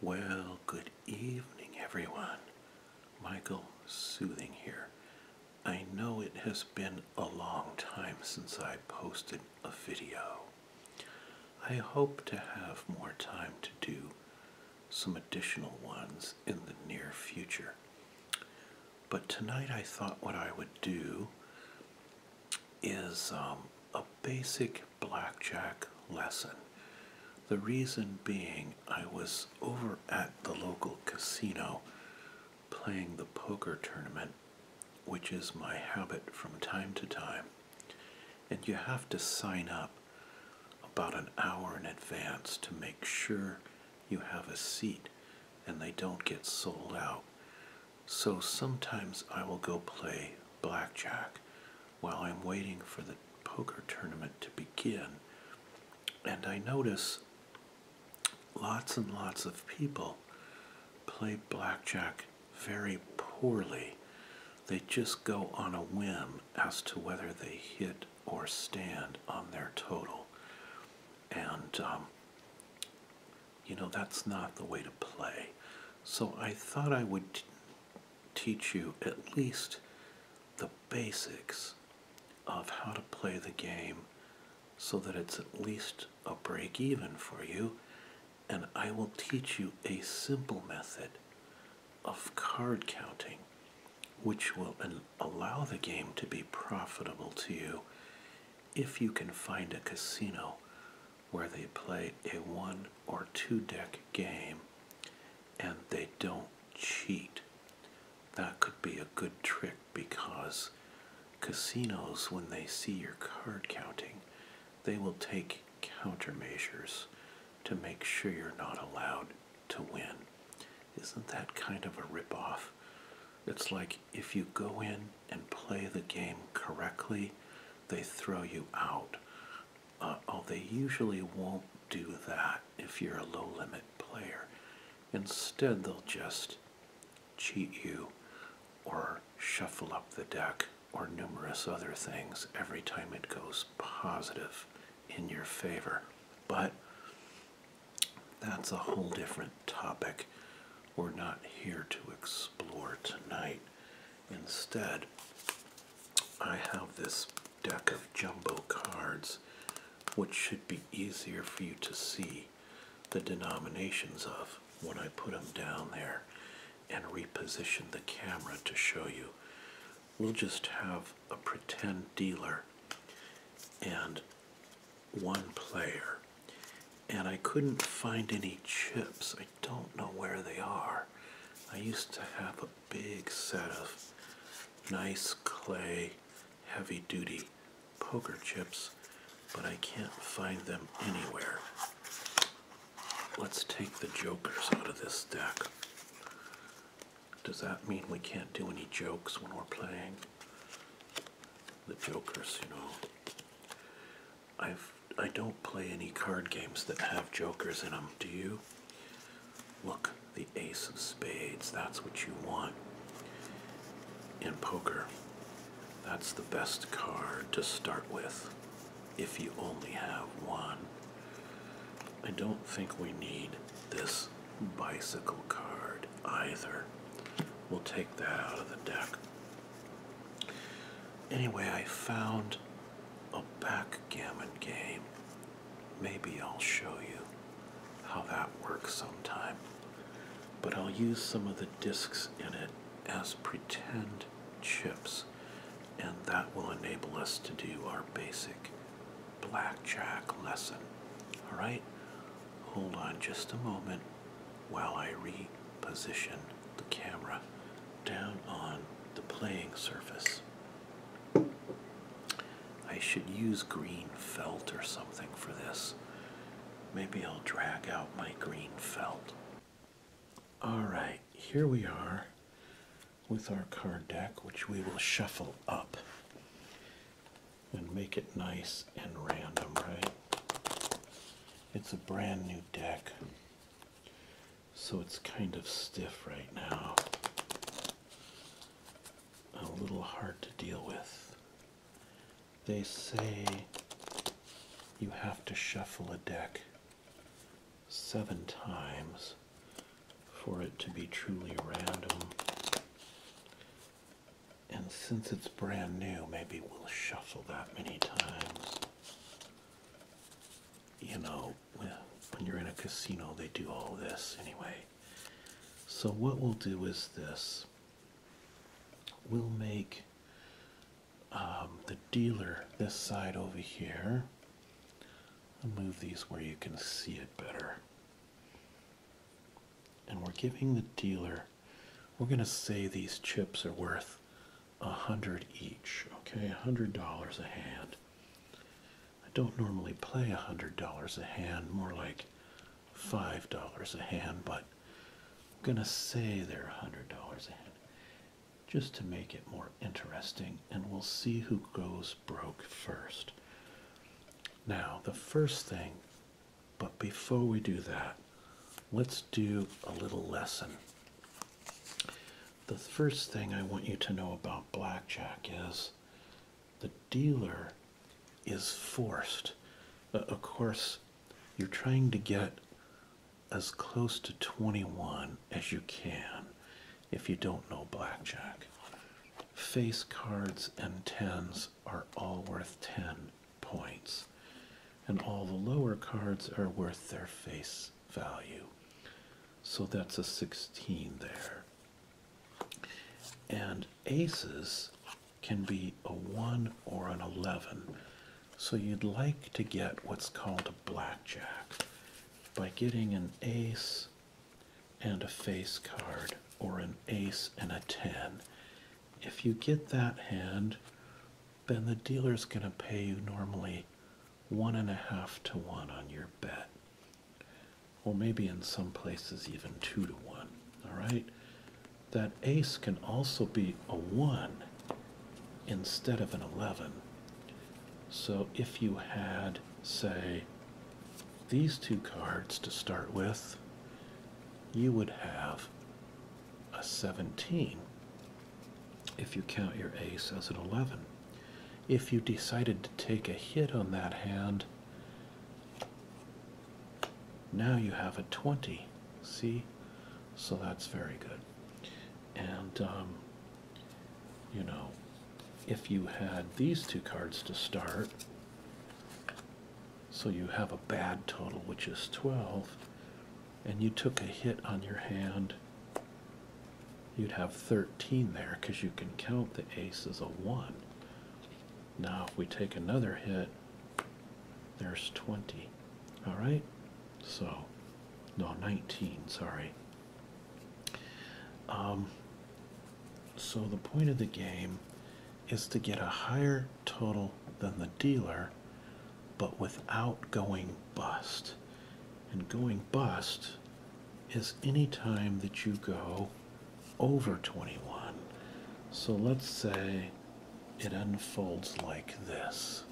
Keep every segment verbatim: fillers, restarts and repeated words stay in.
Well, good evening, everyone. Michael Soothing here. I know it has been a long time since I posted a video. I hope to have more time to do some additional ones in the near future. But tonight I thought what I would do is um, a basic blackjack lesson. The reason being, I was over at the local casino playing the poker tournament, which is my habit from time to time, and you have to sign up about an hour in advance to make sure you have a seat and they don't get sold out. So sometimes I will go play blackjack while I'm waiting for the poker tournament to begin, and I notice lots and lots of people play blackjack very poorly. They just go on a whim as to whether they hit or stand on their total. And, um, you know, that's not the way to play. So I thought I would t- teach you at least the basics of how to play the game so that it's at least a break even for you. And I will teach you a simple method of card counting, which will allow the game to be profitable to you if you can find a casino where they play a one or two deck game and they don't cheat. That could be a good trick, because casinos, when they see your card counting, they will take countermeasures to make sure you're not allowed to win. Isn't that kind of a ripoff? It's like if you go in and play the game correctly, they throw you out. Uh, oh, they usually won't do that if you're a low-limit player. Instead, they'll just cheat you or shuffle up the deck or numerous other things every time it goes positive in your favor. But that's a whole different topic we're not here to explore tonight. Instead, I have this deck of jumbo cards, which should be easier for you to see the denominations of when I put them down there and reposition the camera to show you. We'll just have a pretend dealer and one player. And I couldn't find any chips. I don't know where they are. I used to have a big set of nice clay, heavy-duty poker chips, but I can't find them anywhere. Let's take the jokers out of this deck. Does that mean we can't do any jokes when we're playing? The jokers, you know. I've I don't play any card games that have jokers in them, do you? Look, the ace of spades, that's what you want in poker. That's the best card to start with if you only have one. I don't think we need this bicycle card either. We'll take that out of the deck. Anyway, I found a backgammon game. Maybe I'll show you how that works sometime. But I'll use some of the discs in it as pretend chips, and that will enable us to do our basic blackjack lesson. All right? Hold on just a moment while I reposition the camera down on the playing surface. I should use green felt or something for this. Maybe I'll drag out my green felt. Alright, here we are with our card deck, which we will shuffle up and make it nice and random, right? It's a brand new deck, so it's kind of stiff right now. A little hard to deal with. They say you have to shuffle a deck seven times for it to be truly random. And since it's brand new, maybe we'll shuffle that many times. You know, when you're in a casino, they do all this anyway. So what we'll do is this. We'll make um, the dealer this side over here. I'll move these where you can see it better. And we're giving the dealer, we're going to say these chips are worth a hundred each, okay, a hundred dollars a hand. I don't normally play a hundred dollars a hand, more like five dollars a hand, but I'm gonna say they're a hundred dollars a hand, just to make it more interesting, and we'll see who goes broke first. Now, the first thing, but before we do that, let's do a little lesson. The first thing I want you to know about blackjack is the dealer is forced. Uh, of course, you're trying to get as close to twenty-one as you can if you don't know blackjack. Face cards and tens are all worth ten points, and all the lower cards are worth their face value. So that's a sixteen there. And aces can be a one or an eleven. So you'd like to get what's called a blackjack by getting an ace and a face card, or an ace and a ten. If you get that hand, then the dealer's going to pay you normally one and a half to one on your bet. Or maybe in some places even two to one, all right? That ace can also be a one instead of an eleven. So if you had, say, these two cards to start with, you would have a seventeen if you count your ace as an eleven. If you decided to take a hit on that hand, now you have a twenty, see? So that's very good. And, um, you know, if you had these two cards to start, so you have a bad total, which is twelve, and you took a hit on your hand, you'd have thirteen there, because you can count the ace as a one. Now, if we take another hit, there's twenty. All right? So, no, nineteen, sorry. Um, so the point of the game is to get a higher total than the dealer, but without going bust. And going bust is any time that you go over twenty-one. So let's say it unfolds like this.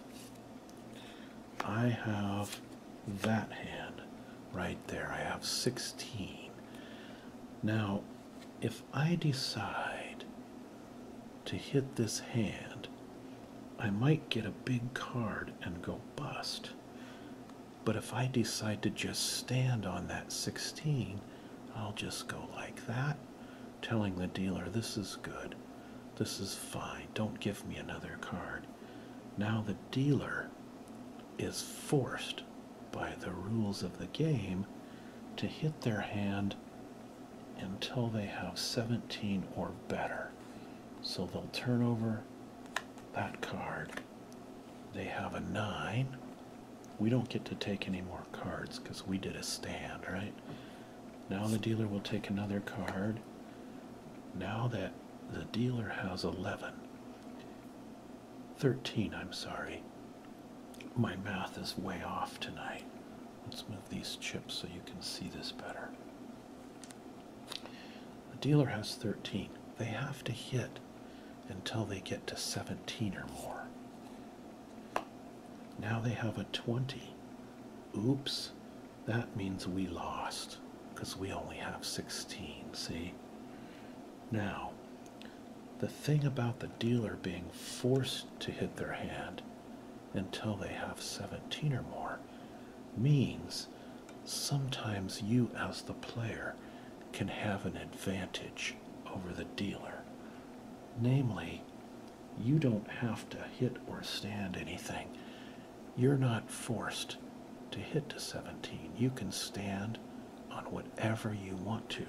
I have that hand right there. I have sixteen. Now, if I decide to hit this hand, I might get a big card and go bust. But if I decide to just stand on that sixteen, I'll just go like that, telling the dealer, this is good, this is fine, don't give me another card. Now the dealer is forced by the rules of the game to hit their hand until they have seventeen or better. So they'll turn over that card. They have a nine. We don't get to take any more cards because we did a stand, right? Now the dealer will take another card. Now that the dealer has eleven, thirteen, I'm sorry. My math is way off tonight. Let's move these chips so you can see this better. The dealer has thirteen. They have to hit until they get to seventeen or more. Now they have a twenty. Oops, that means we lost because we only have sixteen, see? Now, the thing about the dealer being forced to hit their hand until they have seventeen or more means sometimes you as the player can have an advantage over the dealer. Namely, you don't have to hit or stand anything. You're not forced to hit to seventeen. You can stand on whatever you want to.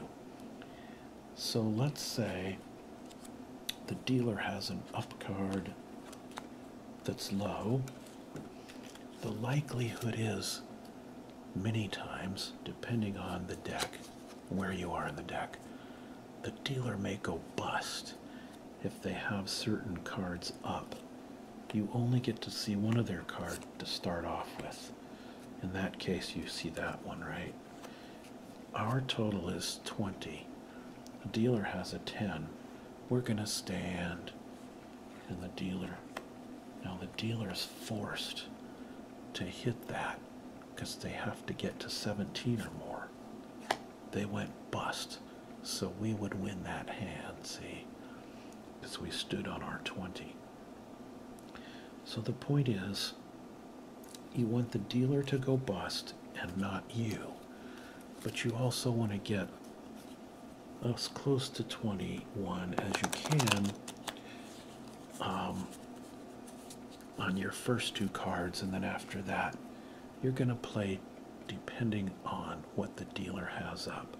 So let's say the dealer has an up card that's low. The likelihood is, many times, depending on the deck, where you are in the deck, the dealer may go bust if they have certain cards up. You only get to see one of their cards to start off with. In that case, you see that one, right? Our total is twenty. The dealer has a ten. We're going to stand, and the dealer, now the dealer is forced to hit that because they have to get to seventeen or more. They went bust, so we would win that hand, see? Because we stood on our twenty. So the point is, you want the dealer to go bust and not you. But you also want to get as close to twenty-one as you can um, on your first two cards, and then after that, you're going to play depending on what the dealer has up.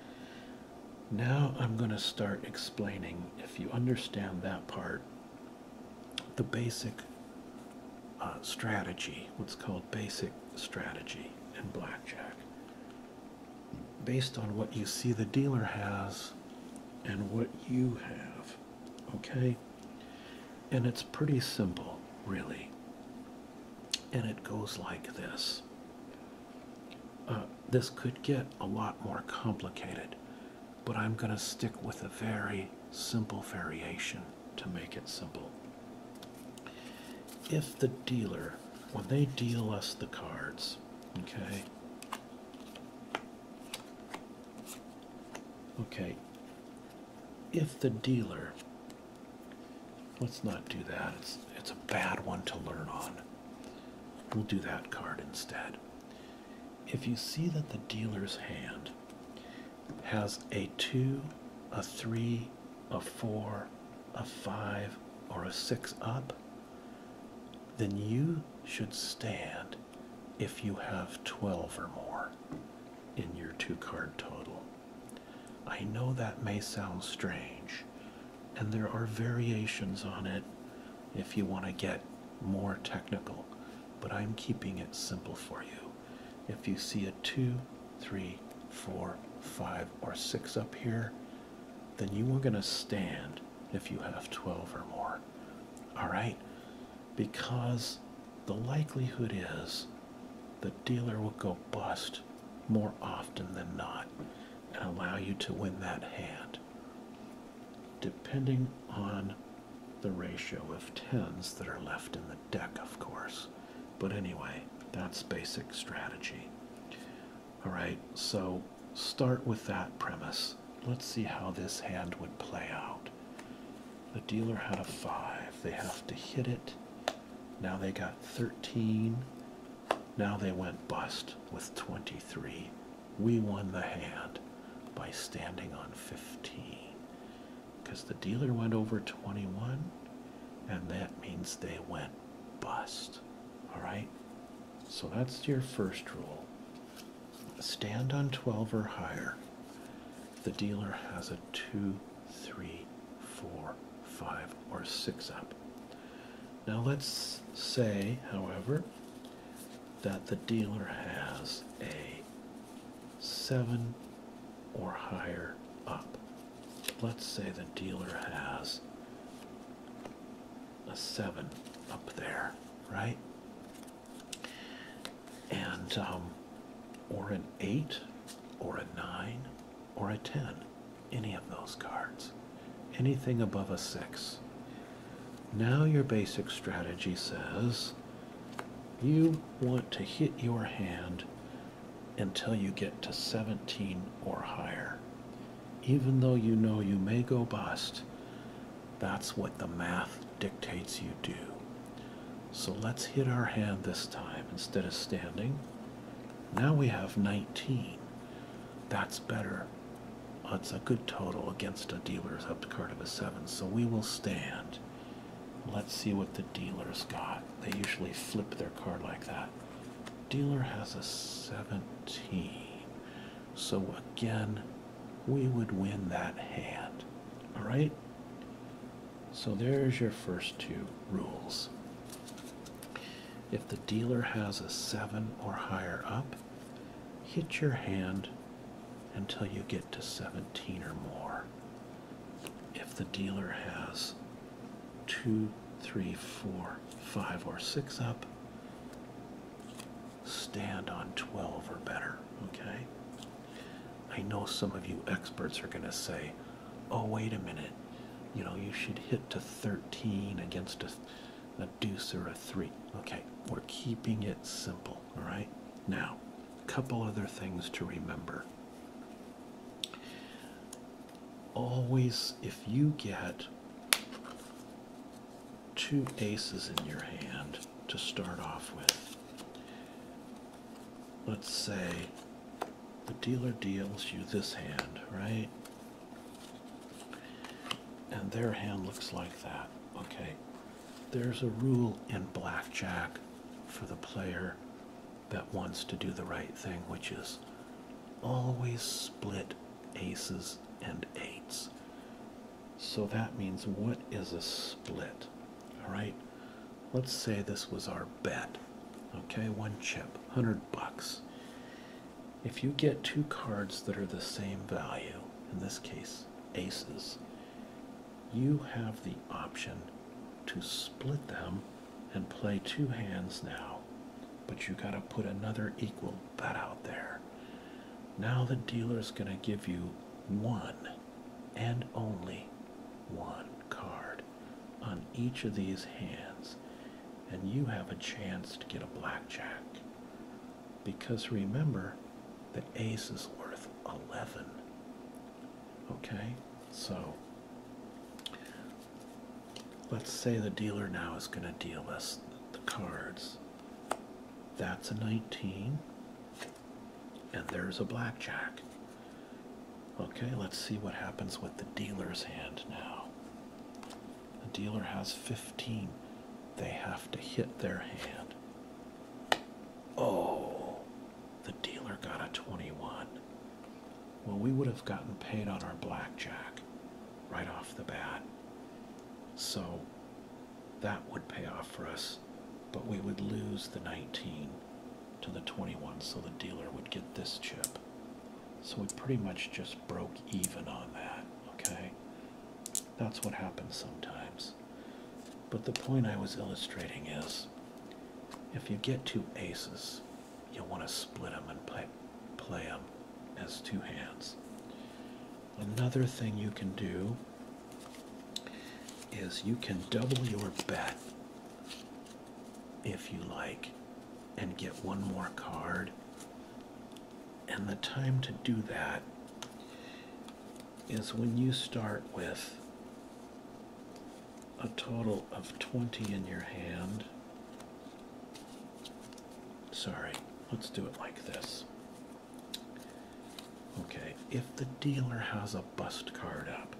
Now I'm going to start explaining, if you understand that part, the basic uh, strategy, what's called basic strategy in blackjack, based on what you see the dealer has and what you have, okay? And it's pretty simple, really. And it goes like this. Uh, this could get a lot more complicated, but I'm going to stick with a very simple variation to make it simple. If the dealer, when they deal us the cards, okay, okay, if the dealer, let's not do that, it's, it's a bad one to learn on. We'll do that card instead. If you see that the dealer's hand has a two, a three, a four, a five, or a six up, then you should stand if you have twelve or more in your two card total. I know that may sound strange, and there are variations on it if you want to get more technical, but I'm keeping it simple for you. If you see a two, three, four, five, or six up here, then you are going to stand if you have twelve or more. All right? Because the likelihood is the dealer will go bust more often than not and allow you to win that hand, depending on the ratio of tens that are left in the deck, of course. But anyway, that's basic strategy. All right, so start with that premise. Let's see how this hand would play out. The dealer had a five. They have to hit it. Now they got thirteen. Now they went bust with twenty-three. We won the hand by standing on fifteen, because the dealer went over twenty-one, and that means they went bust. All right? So that's your first rule. Stand on twelve or higher. The dealer has a two, three, four, five, or six up. Now let's say, however, that the dealer has a seven or higher up. Let's say the dealer has a seven up there, right? And, um, or an eight, or a nine, or a ten. Any of those cards. Anything above a six. Now your basic strategy says you want to hit your hand until you get to seventeen or higher. Even though you know you may go bust, that's what the math dictates you do. So let's hit our hand this time instead of standing. Now we have nineteen. That's better it's a good total against a dealer's up card of a seven, so we will stand. Let's see what the dealer's got. They usually flip their card like that. Dealer has a seventeen. So again, we would win that hand. All right? So there's your first two rules. If the dealer has a seven or higher up, hit your hand until you get to seventeen or more. If the dealer has two, three, four, five, or six up, stand on twelve or better, okay? I know some of you experts are going to say, oh, wait a minute, you know, you should hit to thirteen against a, a deuce or a three. Okay, we're keeping it simple, all right? Now, a couple other things to remember. Always, if you get two aces in your hand to start off with, let's say the dealer deals you this hand, right? And their hand looks like that, okay? There's a rule in blackjack for the player that wants to do the right thing, which is always split aces and eights. So that means, what is a split? All right, let's say this was our bet. Okay, one chip, one hundred bucks. If you get two cards that are the same value, in this case aces, you have the option to split them and play two hands now, but you got to put another equal bet out there. Now the dealer's going to give you one and only one card on each of these hands, and you have a chance to get a blackjack, because remember, the ace is worth eleven. Okay, so let's say the dealer now is going to deal us the cards. That's a nineteen, and there's a blackjack. Okay, let's see what happens with the dealer's hand now. The dealer has fifteen. They have to hit their hand. Oh, the dealer got a twenty-one. Well, we would have gotten paid on our blackjack right off the bat. So that would pay off for us, but we would lose the nineteen to the twenty-one, so the dealer would get this chip. So we pretty much just broke even on that, okay? That's what happens sometimes. But the point I was illustrating is, if you get two aces, you want to split them and play, play them as two hands. Another thing you can do is you can double your bet if you like and get one more card. And the time to do that is when you start with a total of twenty in your hand. Sorry, let's do it like this. Okay, if the dealer has a bust card up,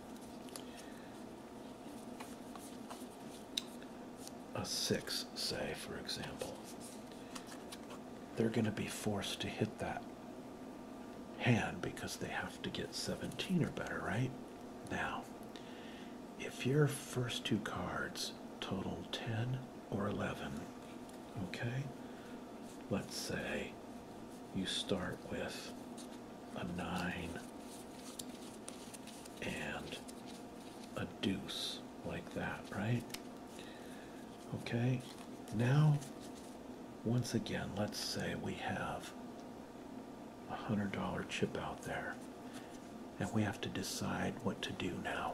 a six, say, for example, they're going to be forced to hit that hand because they have to get seventeen or better, right? Now, if your first two cards total ten or eleven, okay, let's say you start with a nine and a deuce, like that, right? Okay, now, once again, let's say we have a hundred dollar chip out there, and we have to decide what to do now.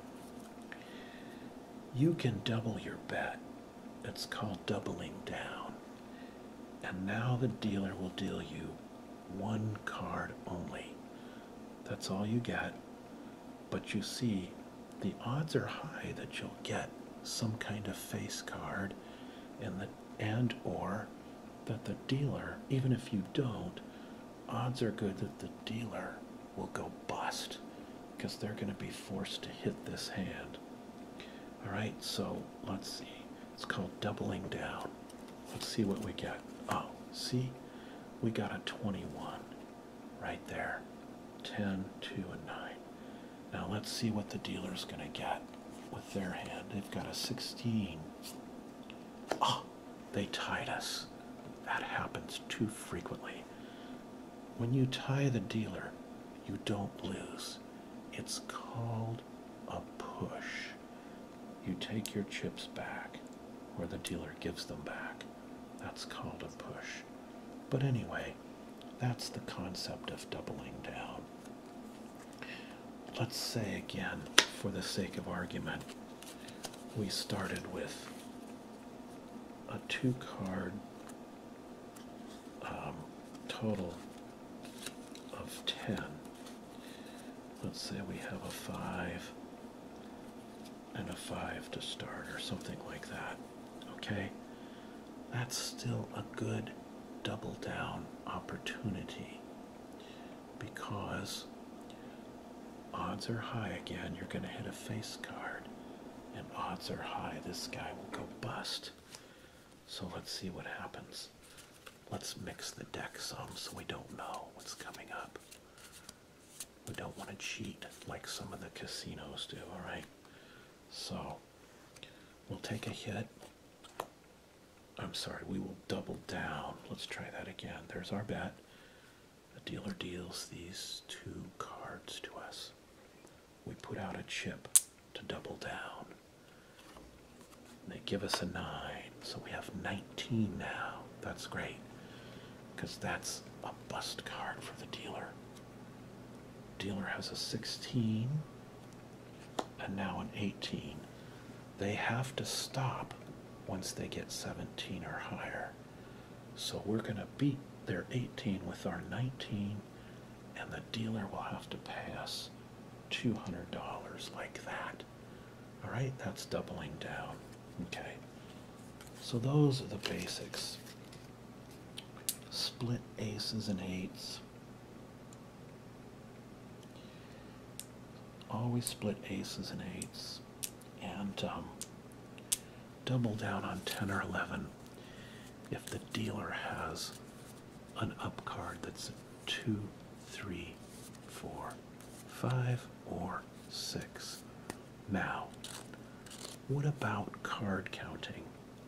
You can double your bet. It's called doubling down. And now the dealer will deal you one card only. That's all you get. But you see, the odds are high that you'll get some kind of face card, and the and or that the dealer, even if you don't, odds are good that the dealer will go bust because they're going to be forced to hit this hand. All right, so let's see. It's called doubling down. Let's see what we get. Oh, see? We got a twenty-one right there. ten, two, and nine. Now let's see what the dealer's going to get with their hand. They've got a sixteen. Oh, they tied us. That happens too frequently. When you tie the dealer, you don't lose. It's called a push. You take your chips back, or the dealer gives them back. That's called a push. But anyway, that's the concept of doubling down. Let's say again, for the sake of argument, we started with a two card um, total of ten. Let's say we have a five and a five to start, or something like that. Okay? That's still a good double down opportunity, because odds are high again you're going to hit a face card, and odds are high this guy will go bust. So let's see what happens. Let's mix the deck some so we don't know what's coming up. We don't want to cheat like some of the casinos do, all right? So we'll take a hit. I'm sorry, we will double down. Let's try that again. There's our bet. The dealer deals these two cards to us. We put out a chip to double down. They give us a nine, so we have nineteen now. That's great, because that's a bust card for the dealer. Dealer has a sixteen, and now an eighteen. They have to stop once they get seventeen or higher. So we're going to beat their eighteen with our nineteen, and the dealer will have to pay us two hundred dollars like that. All right, that's doubling down. Okay, so those are the basics. Split aces and eights. Always split aces and eights. And um, double down on ten or eleven if the dealer has an up card that's a two, three, four, five, or six. Now, what about card counting?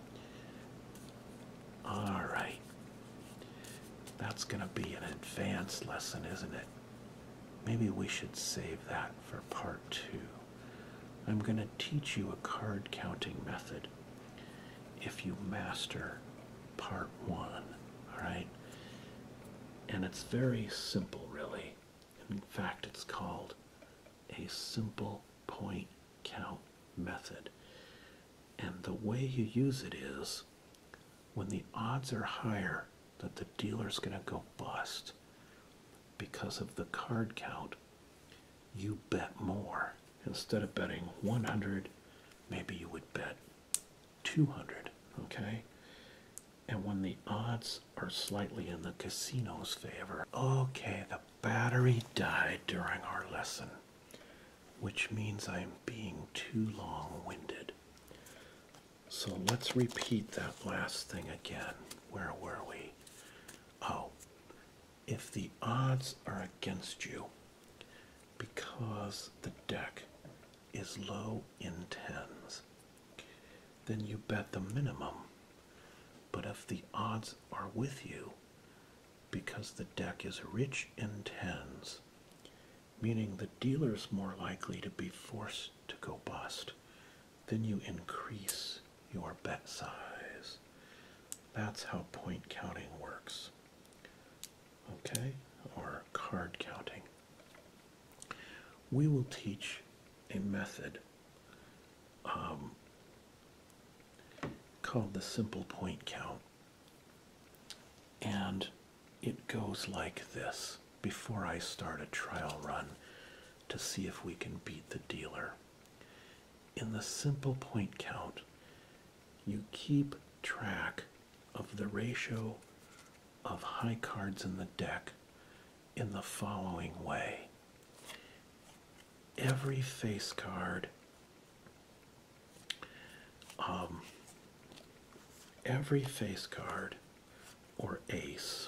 All right. That's going to be an advanced lesson, isn't it? Maybe we should save that for part two. I'm going to teach you a card counting method if you master part one, all right? And it's very simple, really. In fact, it's called a simple point count method. And the way you use it is, when the odds are higher that the dealer's going to go bust because of the card count, you bet more. Instead of betting one hundred, maybe you would bet two hundred, okay? And when the odds are slightly in the casino's favor, okay, the battery died during our lesson, which means I'm being too long-winded. So let's repeat that last thing again. Where were we? Oh, if the odds are against you because the deck is low in tens, then you bet the minimum. But if the odds are with you because the deck is rich in tens, meaning the dealer's more likely to be forced to go bust, then you increase your bet size. That's how point counting works. Okay? Or card counting. We will teach a method um, called the simple point count. And it goes like this before I start a trial run to see if we can beat the dealer. In the simple point count, you keep track of the ratio of high cards in the deck in the following way. every face card, um, every face card or ace,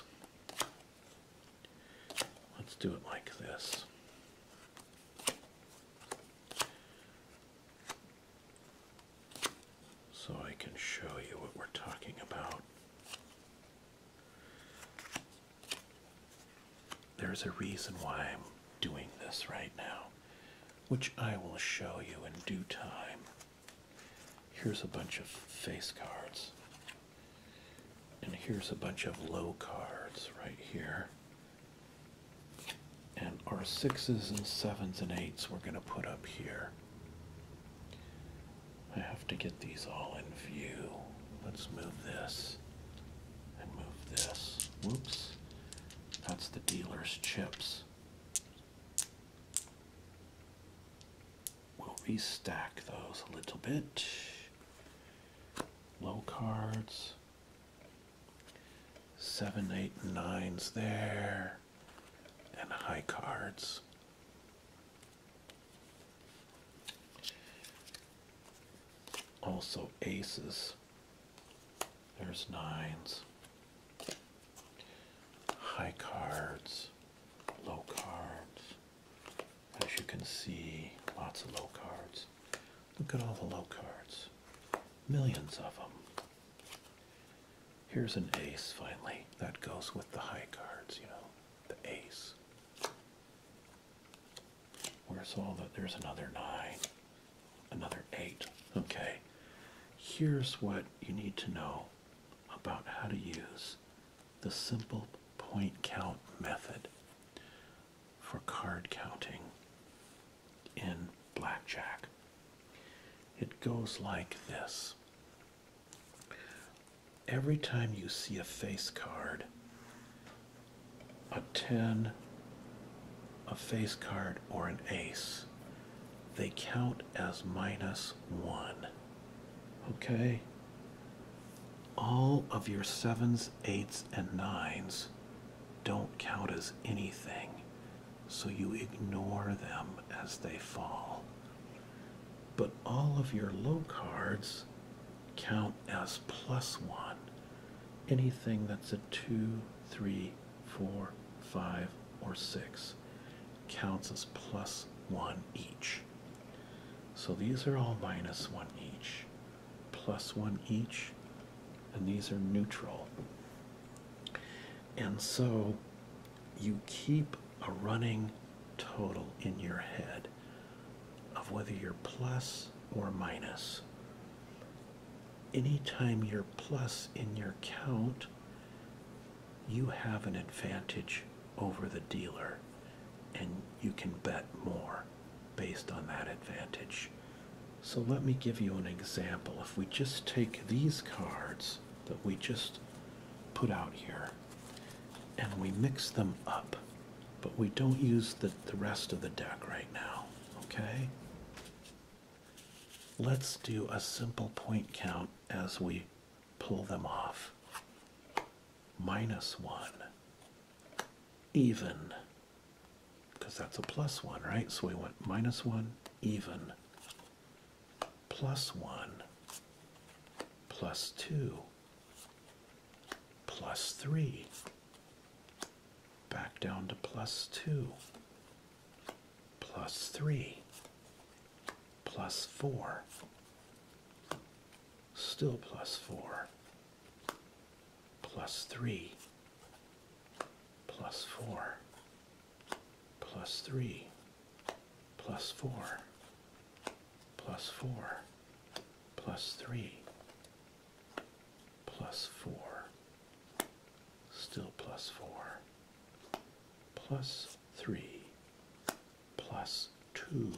let's do it like this. So I can show you what we're talking about. There's a reason why I'm doing this right now, which I will show you in due time. Here's a bunch of face cards. And here's a bunch of low cards right here. And our sixes and sevens and eights we're going to put up here. I have to get these all in view. Let's move this and move this. Whoops. That's the dealer's chips. We'll restack those a little bit. Low cards. Seven, eight, and nines there. And high cards. Also aces. There's nines. High cards. Low cards. As you can see, lots of low cards. Look at all the low cards. Millions of them. Here's an ace finally. That goes with the high cards, you know, the ace. Where's all that? There's another nine. Another eight. Okay. Here's what you need to know about how to use the simple point count method for card counting in blackjack. It goes like this. Every time you see a face card, a ten, a face card, or an ace, they count as minus one. Okay? All of your sevens, eights, and nines don't count as anything, so you ignore them as they fall. But all of your low cards count as plus one. Anything that's a two, three, four, five, or six counts as plus one each. So these are all minus one each, plus one each, and these are neutral. And so you keep a running total in your head of whether you're plus or minus. Anytime you're plus in your count, you have an advantage over the dealer, and you can bet more based on that advantage. So let me give you an example. If we just take these cards that we just put out here and we mix them up, but we don't use the, the rest of the deck right now, okay? Let's do a simple point count as we pull them off. Minus one, even, because that's a plus one, right? So we went minus one, even, plus one, plus two, plus three, back down to plus two, plus three, plus four, still plus four, plus three, plus four, plus three, plus four, plus four, plus three, plus four, still plus four, plus three, plus two,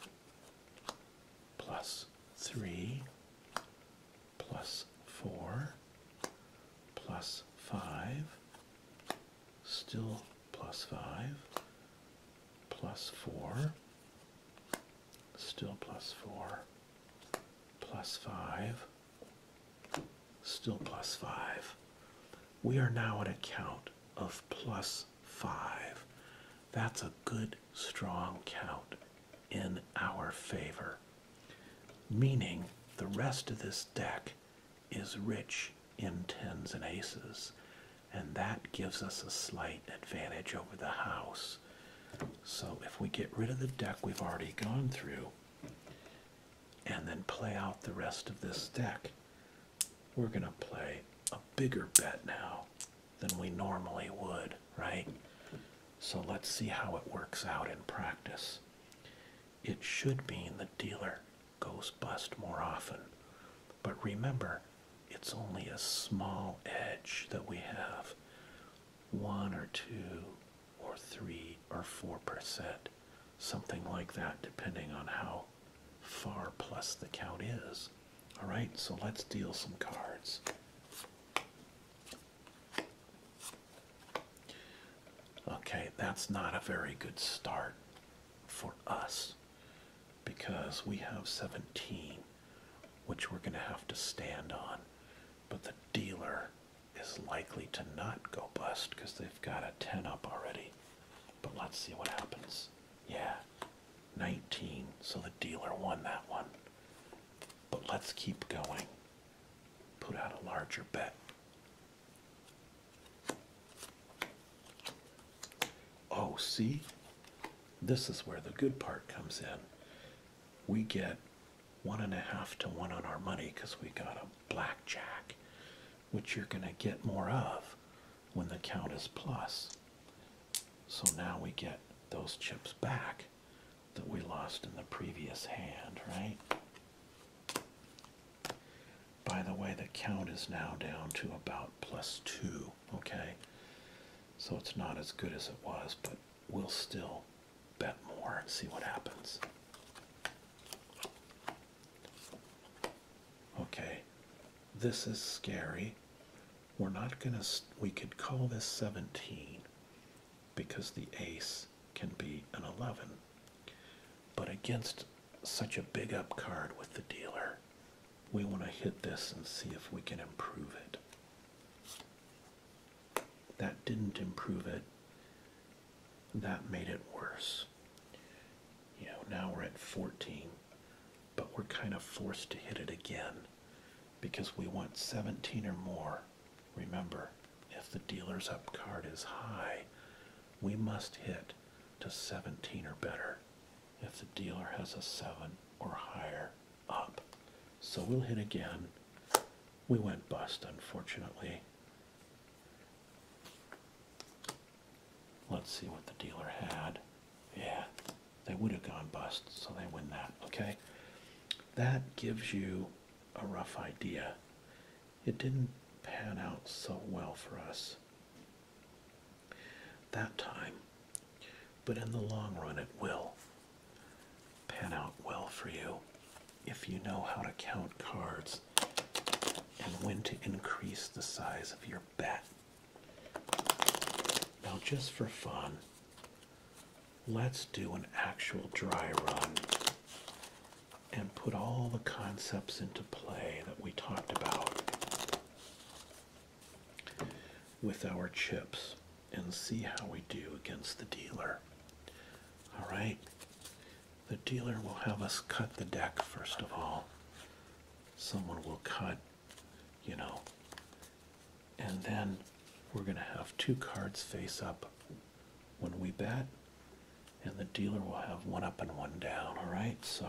plus three, plus four, plus five, still plus five, plus four, still plus four, plus five, still plus five. We are now at a count of plus five. That's a good, strong count in our favor, meaning the rest of this deck is rich in tens and aces, and that gives us a slight advantage over the house. So if we get rid of the deck we've already gone through and then play out the rest of this deck, we're going to play a bigger bet now than we normally would, right? So let's see how it works out in practice. It should mean the dealer goes bust more often. But remember, it's only a small edge that we have. One or two or three or four percent. Something like that, depending on how far plus the count is. Alright, so let's deal some cards. Okay, that's not a very good start for us, because we have seventeen, which we're going to have to stand on. But the dealer is likely to not go bust because they've got a ten up already. But let's see what happens. Yeah, nineteen, so the dealer won that one. But let's keep going. Put out a larger bet. Oh, see? This is where the good part comes in. We get one and a half to one on our money because we got a blackjack, which you're going to get more of when the count is plus. So now we get those chips back that we lost in the previous hand, right? By the way, the count is now down to about plus two, okay? So it's not as good as it was, but we'll still bet more and see what happens. Okay, this is scary. We're not gonna, we could call this seventeen because the ace can be an eleven. But against such a big up card with the dealer, we want to hit this and see if we can improve it. That didn't improve it. That made it worse. You know, now we're at fourteen, but we're kind of forced to hit it again because we want seventeen or more. Remember, if the dealer's up card is high, we must hit to seventeen or better if the dealer has a seven or higher up. So we'll hit again. We went bust, unfortunately. Let's see what the dealer had. Yeah, they would have gone bust, so they win that, okay? That gives you a rough idea. It didn't pan out so well for us that time, but in the long run it will pan out well for you if you know how to count cards and when to increase the size of your bet. Now, just for fun, let's do an actual dry run and put all the concepts into play that we talked about with our chips and see how we do against the dealer. All right? The dealer will have us cut the deck first of all. Someone will cut, you know, and then we're going to have two cards face up when we bet, and the dealer will have one up and one down, all right? So,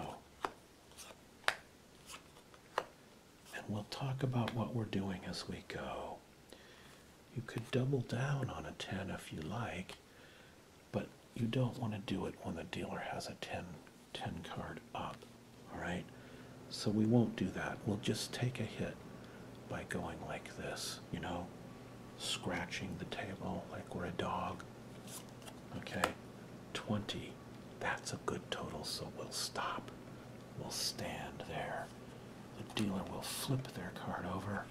and we'll talk about what we're doing as we go. You could double down on a ten if you like, but you don't want to do it when the dealer has a ten, ten card up, all right? So we won't do that. We'll just take a hit by going like this, you know, scratching the table like we're a dog. Okay, twenty, that's a good total, so we'll stop. We'll stand there. The dealer will flip their card over.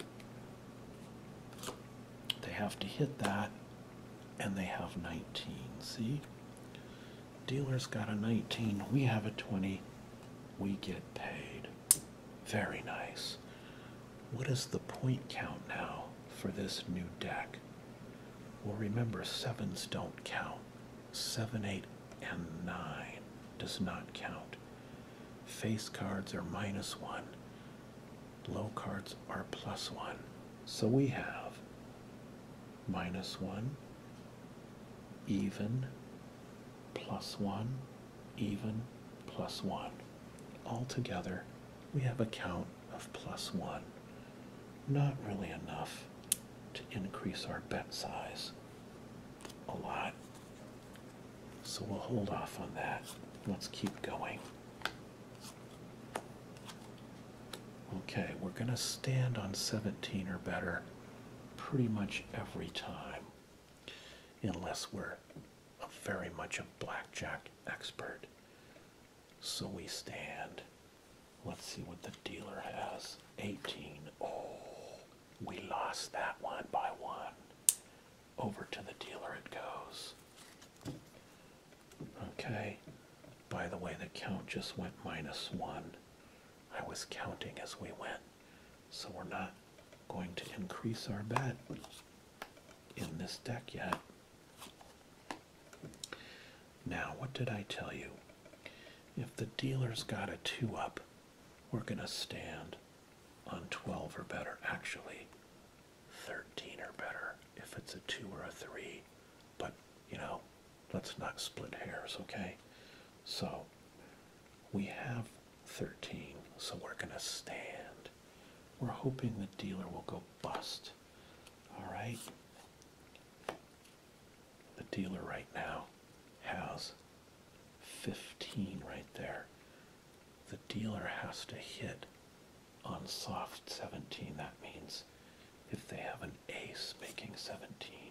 They have to hit that, and they have nineteen, see? Dealer's got a nineteen, we have a twenty, we get paid. Very nice. What is the point count now for this new deck? Well, remember, sevens don't count. Seven, eight, and nine does not count. Face cards are minus one. Low cards are plus one. So we have minus one, even, plus one, even, plus one. Altogether, we have a count of plus one. Not really enough to increase our bet size a lot. So we'll hold off on that. Let's keep going. Okay, we're going to stand on seventeen or better pretty much every time, unless we're a very much a blackjack expert. So we stand. Let's see what the dealer has. eighteen. Oh, we lost that one by one. Over to the dealer it goes. Okay. By the way, the count just went minus one. I was counting as we went. So we're not going to increase our bet in this deck yet. Now, what did I tell you? If the dealer's got a two up, we're going to stand on twelve or better. Actually, thirteen or better if it's a two or a three. But, you know, let's not split hairs, okay? So, we have thirteen, so we're going to stand. We're hoping the dealer will go bust. All right? The dealer right now has fifteen right there. The dealer has to hit on soft seventeen. That means if they have an ace making seventeen.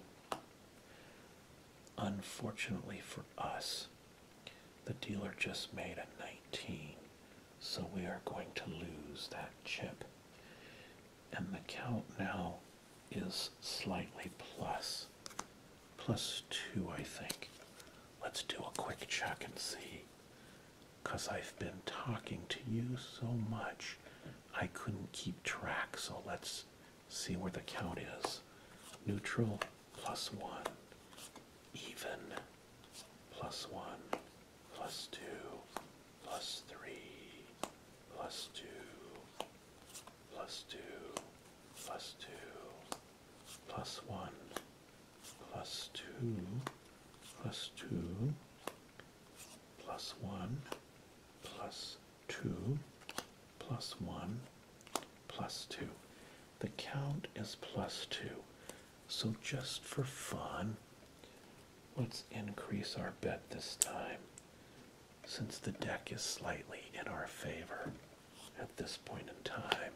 Unfortunately for us, the dealer just made a nineteen, so we are going to lose that chip. And the count now is slightly plus. Plus two, I think. Let's do a quick check and see. Because I've been talking to you so much, I couldn't keep track. So let's see where the count is. Neutral, plus one. Even, plus one. Plus two, plus three, plus two, plus two, plus two, plus one, plus two, plus two, plus one, plus two, plus one, plus two. The count is plus two. So just for fun, let's increase our bet this time, since the deck is slightly in our favor at this point in time.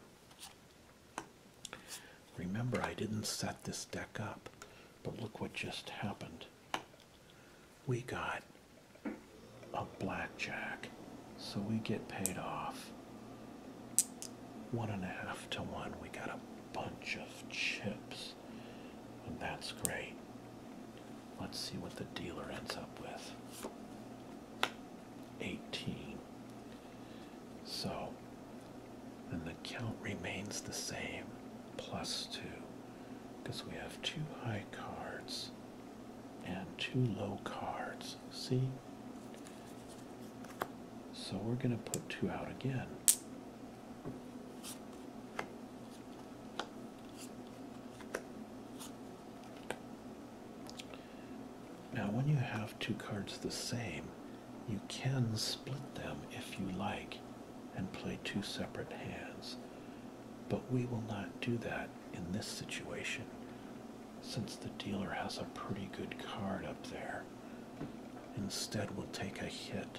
Remember, I didn't set this deck up, but look what just happened. We got a blackjack, so we get paid off. One and a half to one. We got a bunch of chips, and that's great. Let's see what the dealer ends up with. eighteen. So, and the count remains the same, plus two, because we have two high cards and two low cards. See? So we're going to put two out again. Now, when you have two cards the same, you can split them if you like and play two separate hands. But we will not do that in this situation, since the dealer has a pretty good card up there. Instead, we'll take a hit.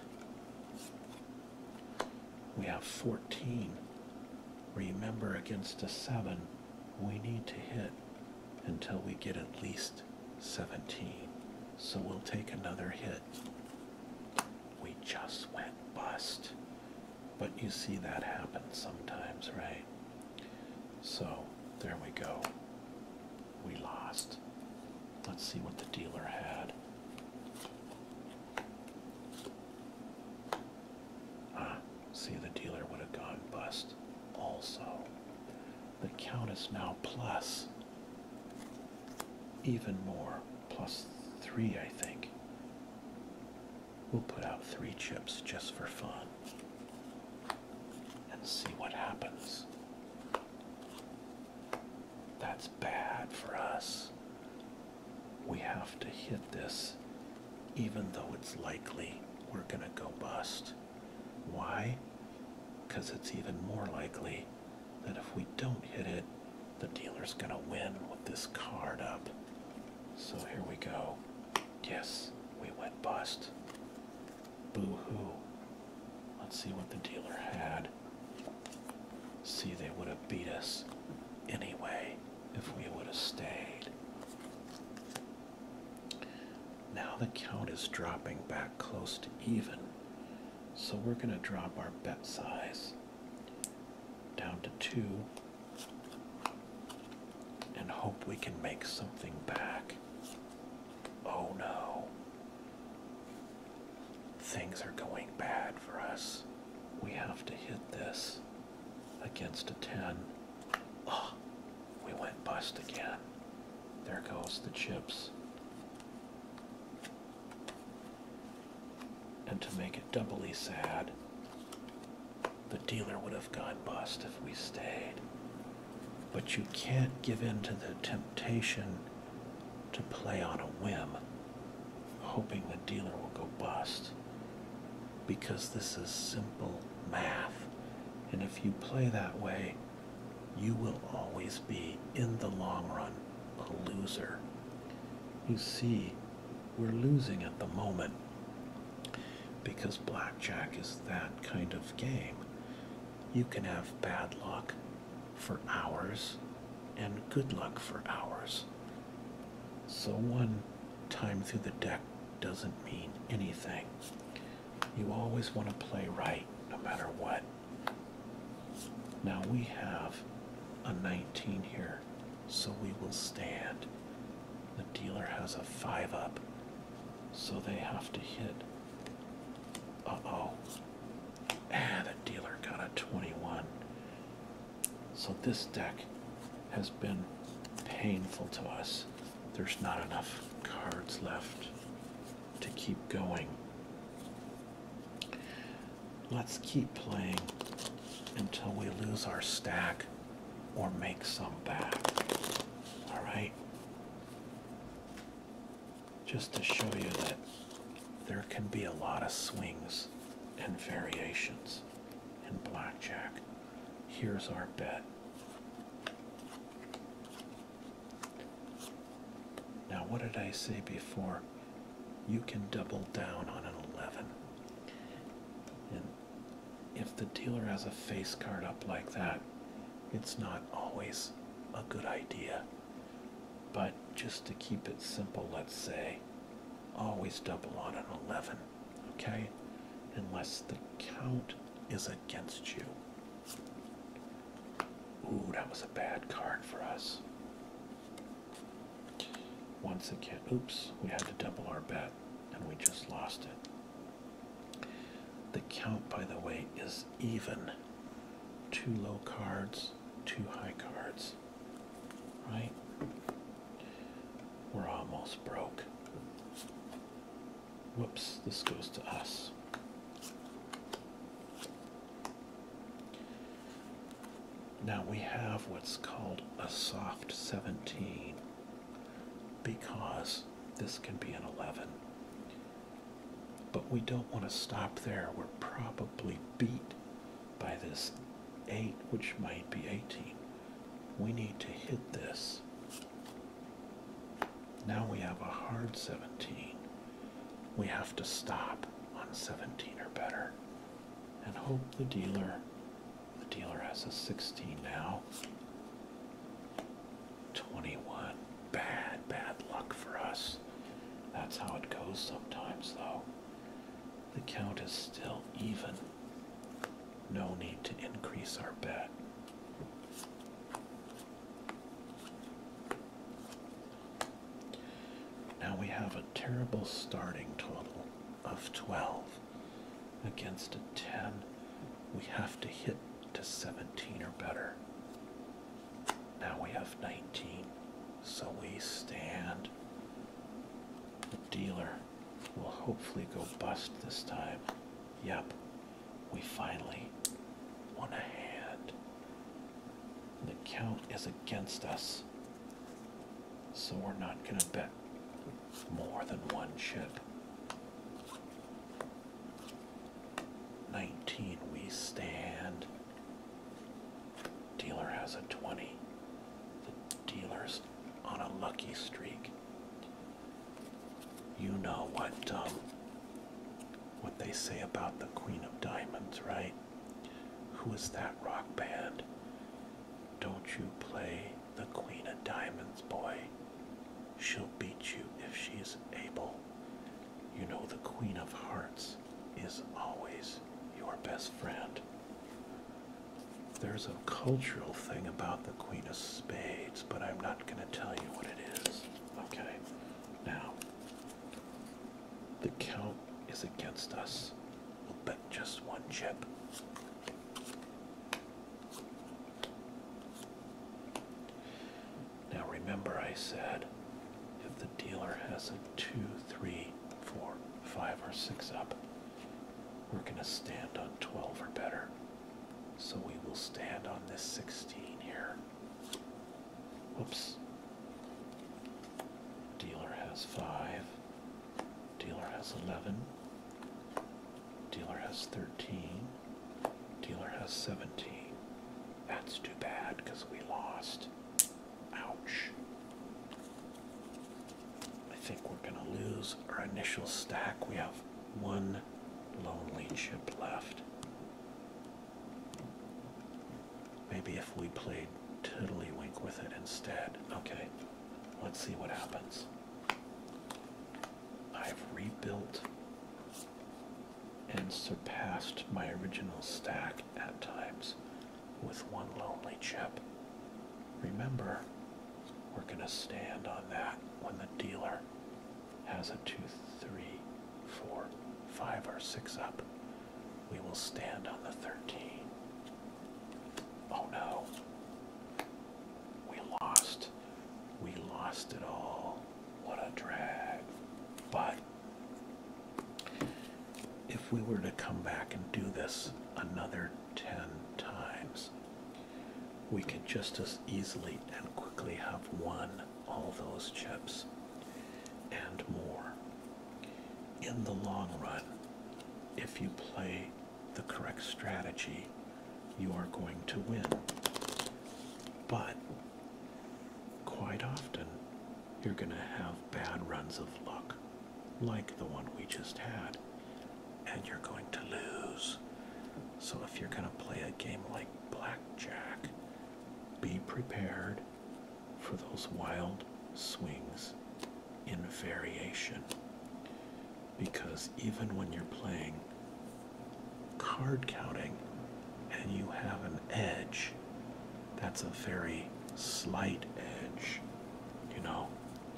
We have fourteen. Remember, against a seven, we need to hit until we get at least seventeen. So we'll take another hit. We just went bust. But you see that happen sometimes, right? So, there we go. We lost. Let's see what the dealer had. Ah, see, the dealer would have gone bust also. The count is now plus. Even more. Plus three, I think. We'll put out three chips just for fun and see what happens. That's bad for us. We have to hit this even though it's likely we're gonna go bust. Why? Because it's even more likely that if we don't hit it, the dealer's gonna win with this card up. So here we go. Yes, we went bust. Boo-hoo. Let's see what the dealer had. See, they would have beat us anyway if we would have stayed. Now the count is dropping back close to even, so we're going to drop our bet size down to two and hope we can make something back. Oh no. Things are going bad for us. We have to hit this against a ten. Oh, we went bust again. There goes the chips. And to make it doubly sad, the dealer would have gone bust if we stayed. But you can't give in to the temptation to play on a whim, hoping the dealer will go bust, because this is simple math, and if you play that way, you will always be, in the long run, a loser. You see, we're losing at the moment because blackjack is that kind of game. You can have bad luck for hours and good luck for hours. So one time through the deck doesn't mean anything. You always want to play right, no matter what. Now we have a nineteen here, so we will stand. The dealer has a five up, so they have to hit. Uh-oh. Ah, the dealer got a twenty-one. So this deck has been painful to us. There's not enough cards left to keep going. Let's keep playing until we lose our stack or make some back. All right? Just to show you that there can be a lot of swings and variations in blackjack. Here's our bet. Now, what did I say before? You can double down on an eleven. And if the dealer has a face card up like that, it's not always a good idea. But just to keep it simple, let's say, always double on an eleven, okay? Unless the count is against you. Ooh, that was a bad card for us. Once again, oops, we had to double our bet, and we just lost it. The count, by the way, is even. Two low cards, two high cards, right? We're almost broke. Whoops, this goes to us. Now we have what's called a soft seventeen, because this can be an eleven. But we don't want to stop there. We're probably beat by this eight, which might be eighteen. We need to hit this. Now we have a hard seventeen. We have to stop on seventeen or better and hope the dealer, the dealer has a sixteen now. twenty-one. Bad, bad luck for us. That's how it goes sometimes, though. The count is still even. No need to increase our bet. Now we have a terrible starting total of twelve. Against a ten, we have to hit to seventeen or better. Now we have nineteen, so we stand. The dealer will hopefully go bust this time. Yep, we finally won a hand. The count is against us, so we're not going to bet more than one chip. nineteen, we stand. Dealer has a twenty. The dealer's on a lucky streak. You know what, um, what they say about the Queen of Diamonds, right? Who is that rock band? Don't you play the Queen of Diamonds, boy. She'll beat you if she's able. You know the Queen of Hearts is always your best friend. There's a cultural thing about the Queen of Spades, but I'm not going to tell you what it is. Okay, now, the count is against us. We'll bet just one chip. Now remember I said, if the dealer has a two, three, four, five, or six up, we're going to stand on twelve or better. So we will stand on this sixteen here. Whoops. Dealer has five. Dealer has eleven. Dealer has thirteen. Dealer has seventeen. That's too bad because we lost. Ouch. I think we're going to lose our initial stack. We have one lonely chip left. Maybe if we played Tiddlywink with it instead. Okay, let's see what happens. I've rebuilt and surpassed my original stack at times with one lonely chip. Remember, we're going to stand on that when the dealer has a two, three, four, five, or six up. We will stand on the thirteen. Oh no. We lost. We lost it all. What a drag. But if we were to come back and do this another ten times, we could just as easily and quickly have won all those chips and more. In the long run, if you play the correct strategy, you are going to win. But quite often, you're going to have bad runs of luck, like the one we just had, and you're going to lose. So if you're going to play a game like blackjack, be prepared for those wild swings in variation. Because even when you're playing card counting and you have an edge, that's a very slight edge, you know?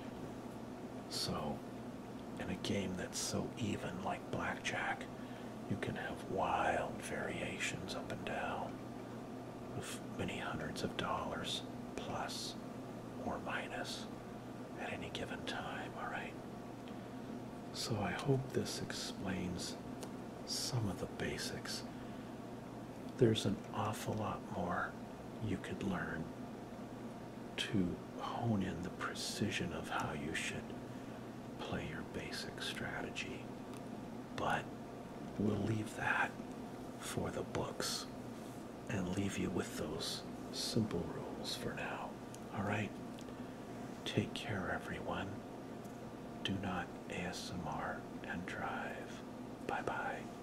So in a game that's so even like blackjack, you can have wild variations up and down of many hundreds of dollars plus or minus at any given time, all right? So I hope this explains some of the basics. There's an awful lot more you could learn to hone in the precision of how you should play your basic strategy. But we'll leave that for the books and leave you with those simple rules for now. All right? Take care, everyone. Do not A S M R and drive. Bye-bye.